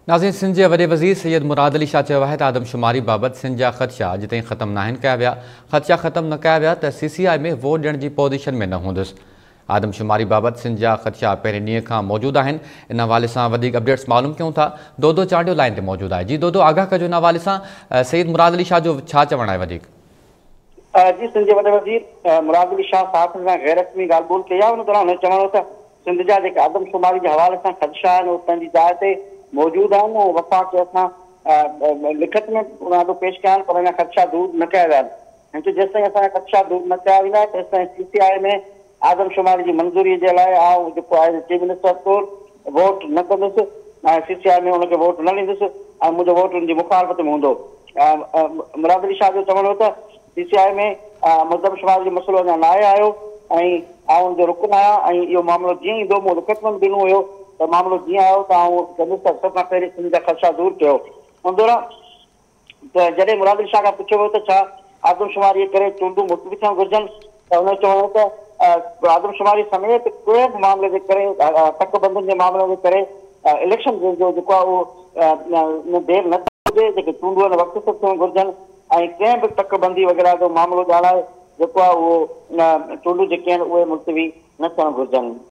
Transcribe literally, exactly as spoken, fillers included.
नाज़रीन, सिंध के वॾे वज़ीर सैयद मुराद अली शाह चयो आहे त आदमशुमारी बाबति सिंध जा ख़दशा अॼु ताईं ख़त्म नाहिनि कया विया। ख़दशा ख़त्म न कया विया त सी सी आई में वोट ॾियण जी पोज़ीशन में न हूंदुसि। आदमशुमारी बाबति सिंध जा ख़दशा पहिरें ॾींहं खां मौजूदु आहिनि। इन हवाले सां वधीक अपडेट्स मालूम कयूं था। दोदो चांडियो लाइन ते मौजूदु आहे। जी दोदो, आगाह कजो इन हवाले सां सैयद मुराद अली शाह जो छा चवणु आहे वधीक? जी, सिंध जे वॾे वज़ीर मुराद अली शाह साहब सां गैर रस्मी ॻाल्हि ॿोल कई आहे। उन दौरान हुन चवणो त सिंध जा जेके आदमशुमारी जे हवाले सां ख़दशा आहिनि उहे पंहिंजी जाइ ते मौजूदु आहिनि ऐं वफ़ाक़ खे असां लिखत में उन पेश कया आहिनि, पर अञा ख़दशा दूर न कया विया आहिनि। जेसि ताईं असांजा ख़दशा दूर न कया वेंदा तेसि ताईं सी सी आई में आदमशुमारी जी मंज़ूरी जे लाइ आउं जेको आहे चीफ मिनिस्टर तौरु वोट न कंदुसि ऐं सी सी आई में हुनखे वोट न ॾींदुसि ऐं मुंहिंजो वोट हुनजी मुखालफ़त में हूंदो। मुराद अली शाह जो चवणो हो त सी सी आई में मर्दमशुमारी जो मसइलो अञा न आहे आयो ऐं आउं हुनजो रुकन आहियां ऐं इहो मामिलो जीअं ईंदो मूं लिखत में ॾिनो हुयो त मामिलो जीअं आयो त आउं कंदुसि त सभ खां पहिरीं सिंध जा ख़दशा दूर कयो। उन दौरान त जॾहिं मुराद अली शाह खां पुछियो वियो त छा आदमशुमारी करे चूंडूं मुलतवी थियणु घुरिजनि त हुन चवणो त आदमशुमारी समेत कंहिं बि मामले जे करे तकबंदियुनि जे मामले जे करे इलेक्शन जो जेको आहे उहो देरि न हुजे, जेके चूंडूं आहिनि वक़्त ते थियणु घुरिजनि ऐं कंहिं बि तकबंदी वग़ैरह जो मामिलो ॻाल्हाए जेको आहे उहो चूंडूं जेके आहिनि उहे मुलतवी न थियणु घुरिजनि।